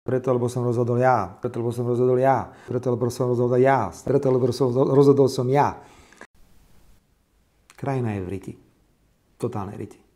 Preto, lebo som rozhodol ja. Preto, lebo som rozhodol ja. Preto, lebo som rozhodol ja. Preto, lebo rozhodol som ja. Krajina je v riti. Totálnej riti.